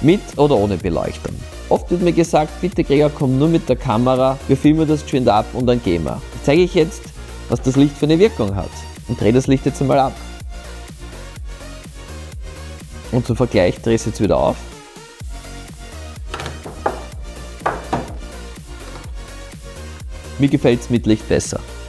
Mit oder ohne Beleuchtung. Oft wird mir gesagt, bitte Gregor, komm nur mit der Kamera, wir filmen das geschwind ab und dann gehen wir. Ich zeige euch jetzt, was das Licht für eine Wirkung hat. Und drehe das Licht jetzt einmal ab. Und zum Vergleich drehe ich es jetzt wieder auf. Mir gefällt es mit Licht besser.